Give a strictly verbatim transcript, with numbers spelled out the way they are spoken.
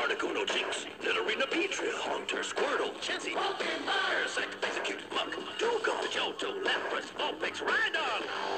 Articuno, Jinx, Nidorina, Petria, Haunter, Squirtle, Chansey, Parasect, Execute, Muck, Dugong, Johto, Lapras, Vulpix, Rhydon!